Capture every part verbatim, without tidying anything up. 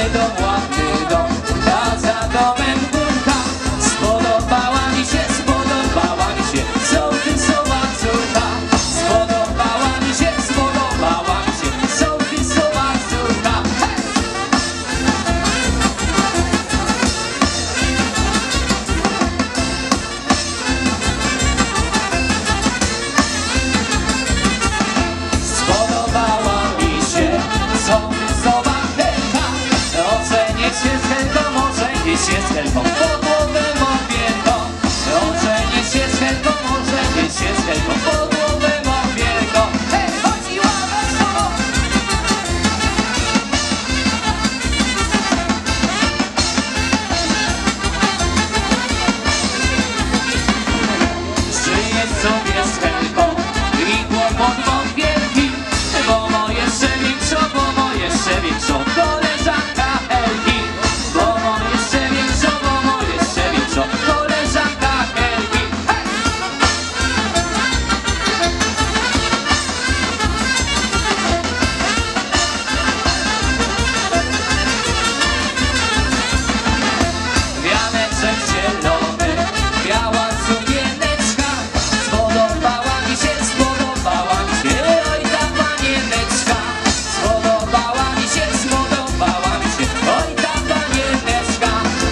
dom, ładny dom, a za domem górka. Spodobała mi się, spodobała mi się sołtysowa córka. Spodobała mi się, spodobała mi się sołtysowa córka. Hej! Spodobała mi się sołtysowa Helka. Ożenię się z Helką, ożenię się z Helką, po głowę mowielką. Ożenię się z Helką, ożenię się z Helką, po głowę mowielką. Hej, chodziła wesoło! Żyję sobie z Helką i kłopot mam wielki, bo moje jeszcze większą, bo moje jeszcze większą koleżanka Helki. Bo moje jeszcze większą, bo moje jeszcze większą koleżanka Helki. Hej! Wianeczek zielony, biała sukieneczka. Spodobała mi się, spodobała mi się, oj ta panieneczka. Spodobała mi się, spodobała mi się, oj ta panieneczka.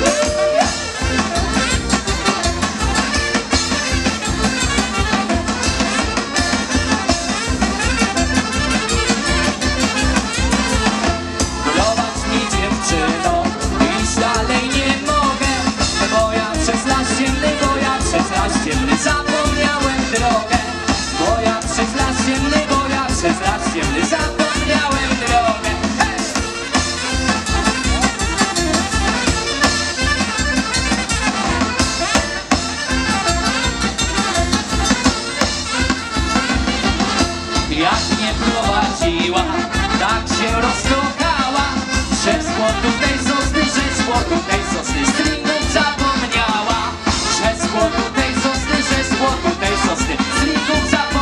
Królować mi dziewczyno, iść dalej nie mogę, bo ja przez las ciemny, bo ja przez las ciemny zapomniałem drogę. Bo ja przez las ciemny, bo ja przez las ciemny zapomniałem drogę. Hej! Jak mnie prowadziła, tak się rozkochała. Krzesło tutaj sosny, krzesło tutaj sosny, stringów zapomniała. Krzesło tutaj sosny, krzesło tutaj sosny, stringów zapomniała.